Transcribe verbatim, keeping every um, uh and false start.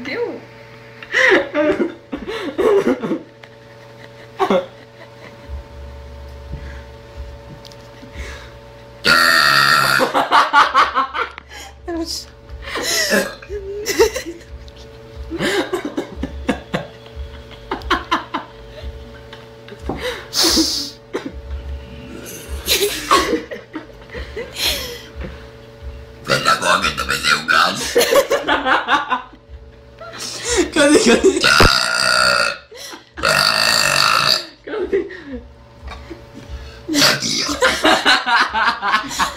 Kiểu Veramente me deu gás. Cadê, cadê? Cadê? Aqui, ó.